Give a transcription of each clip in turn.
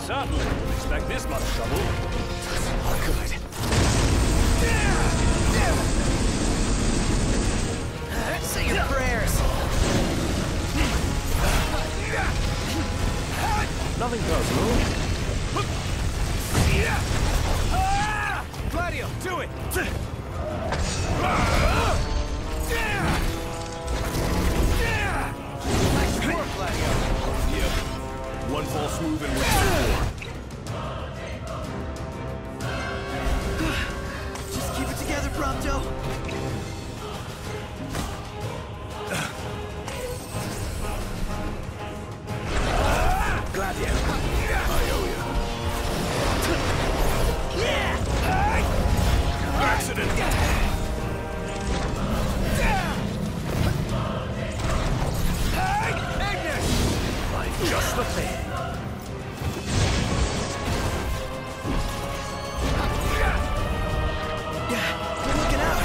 Certainly. Expect this much trouble. Oh, good. Say your prayers. Nothing personal. Gladio, do it! Nice work, Gladio. Yep. One false move and we're Just keep it together, Prompto. Gladio. I owe you. Yeah! Accident. Ignis! Like just the thing. Good looking out.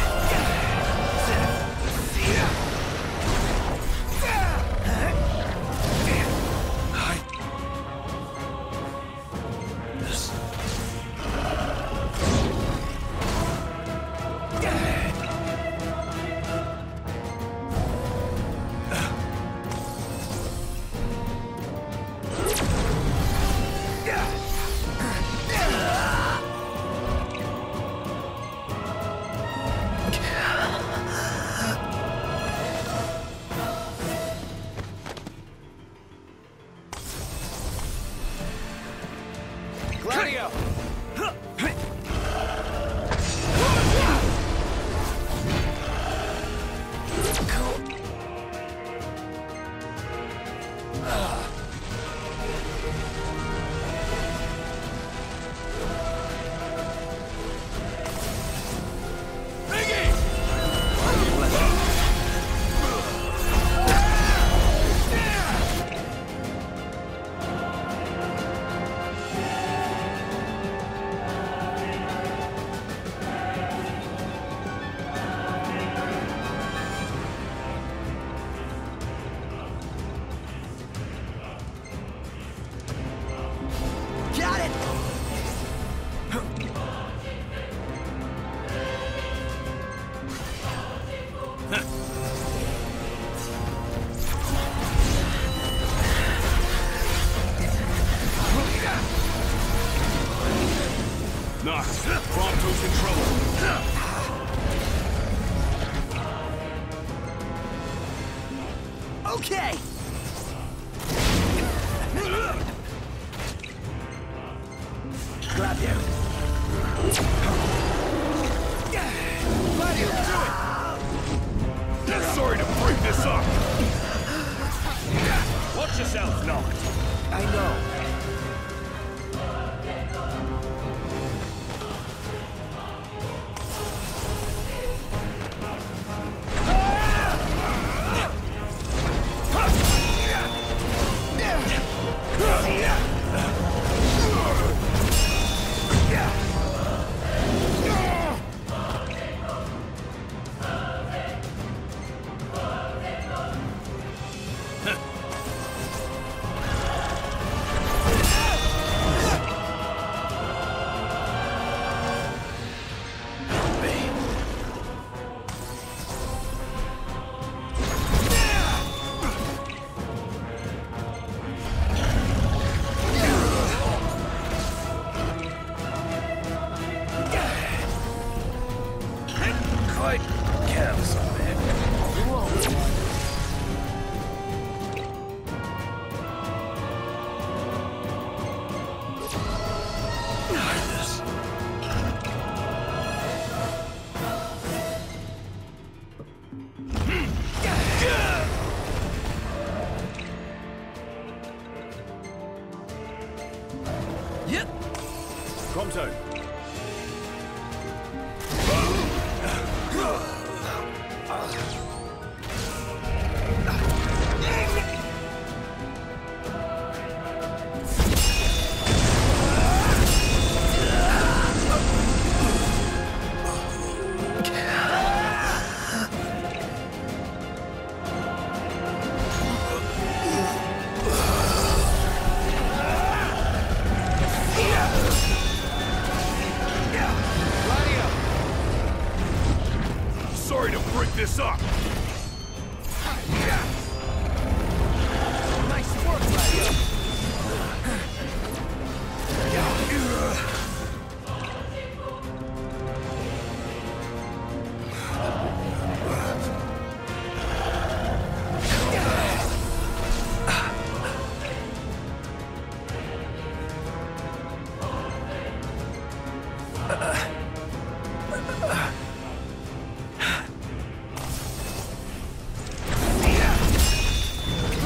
Gladio! Got it! Nox, Prompto's in trouble. Okay! Gladio! Gladio, do it! Sorry to break this up. Watch yourself, Noct. I know. Quite careless of me. Yep. Prompto.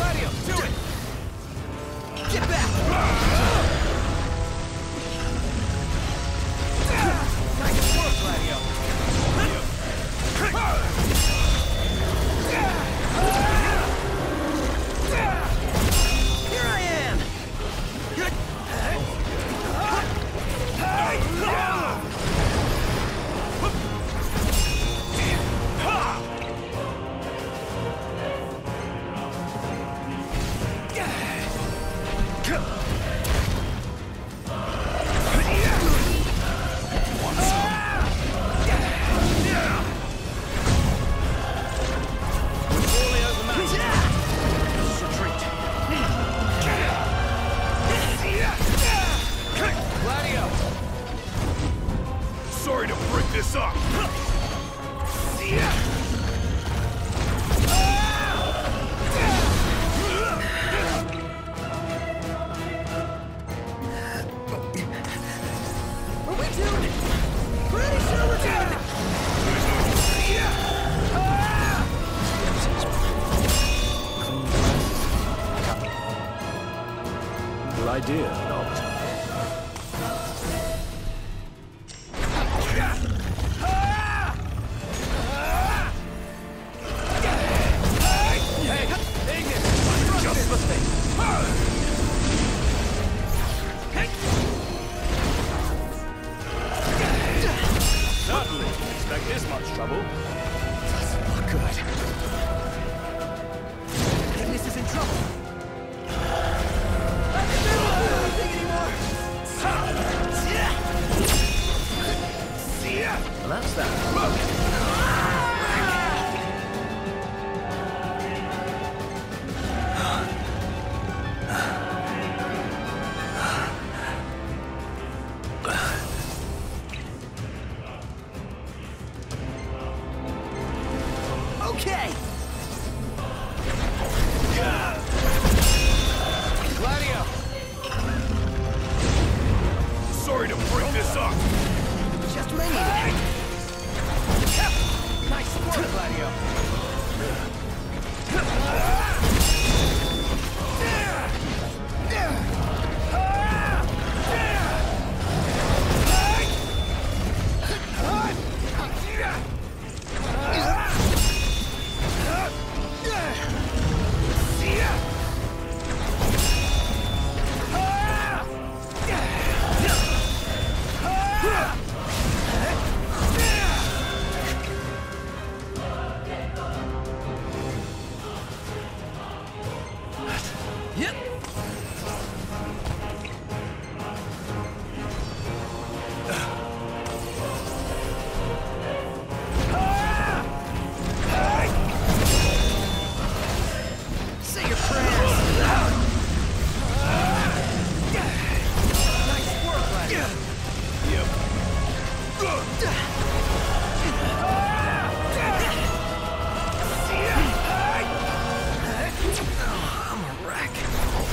Gladio, do it! Get back! Nice work, Gladio! Here I am! Sorry to break this up. Are we doing it? Pretty sure we're doing it! Good idea, Noct. Just the thing. Certainly didn't expect this much trouble. Doesn't look good. Ignis is in trouble. I can't do anything anymore. Well, that's that. Okay. Gladio. Sorry to break this up. Just me. Nice work, Gladio. Yep. Say your prayers. Nice work, Gladio. I'm a wreck.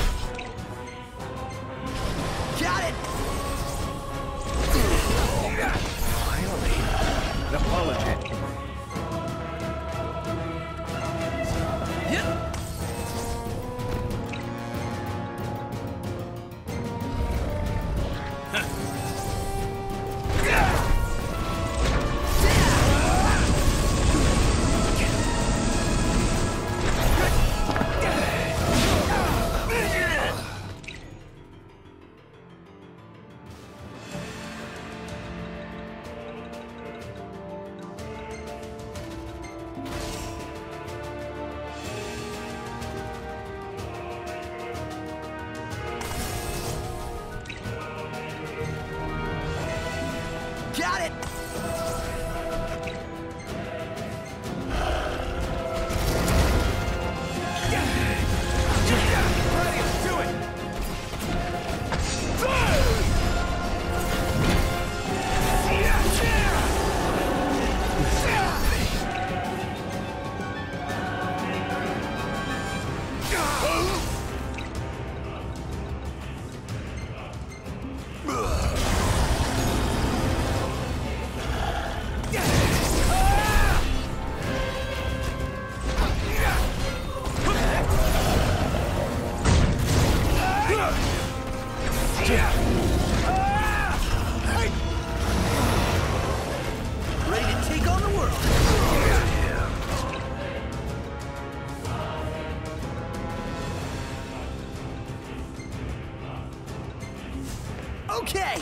Okay!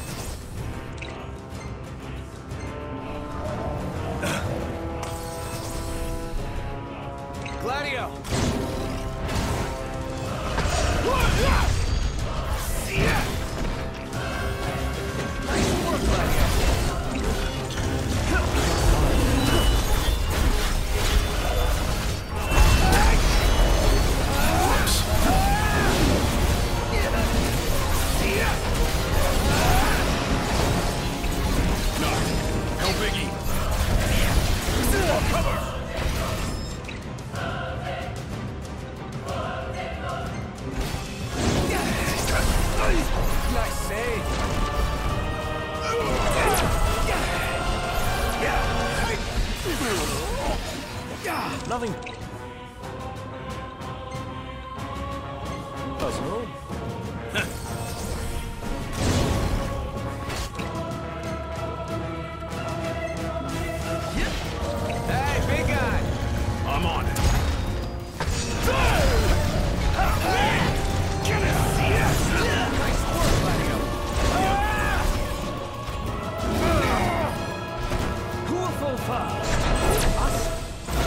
Gladio! Nice work, Gladio! No biggie. Cover! Nice save! Nothing. Puzzle. Hey, big guy! I'm on it. Nice work, Gladio! Who will fall first? Us?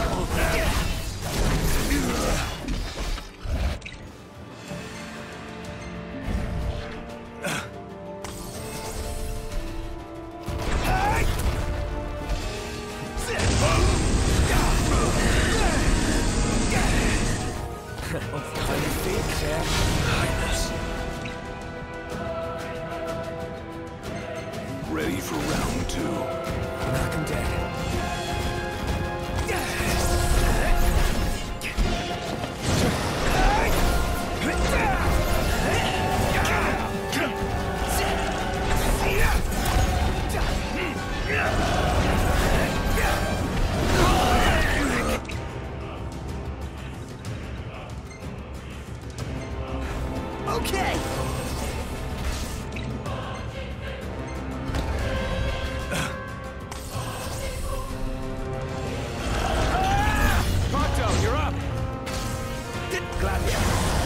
Ready for round 2. Knock him dead. Okay! Pronto, you're up! Gladio!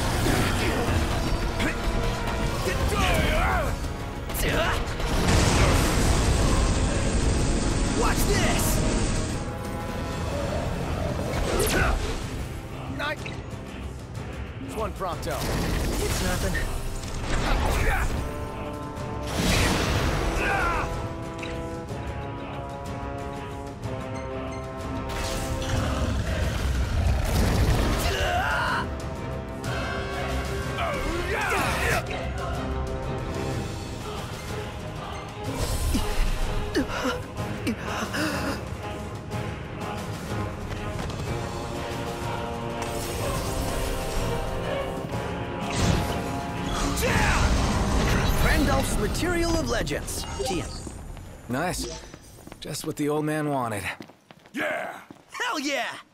Watch this! It's one Prompto. It's nothing. Randolph's Material of Legends. Gian. Nice. Just what the old man wanted. Yeah! Hell yeah!